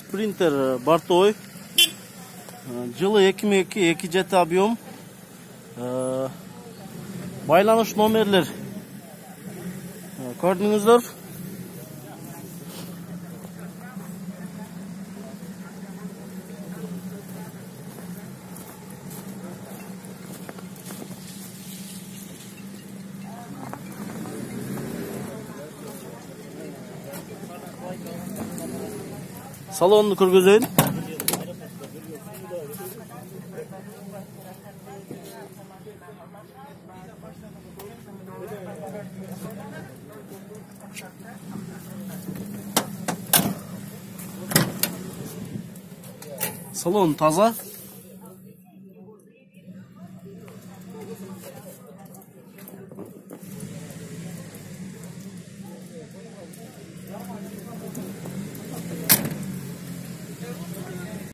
Printer Bartoy. Жылы 2002, 2 жеті объем. Байланыш номерлер көрдіңіздер. Salonunu көргізейін. Salon таза.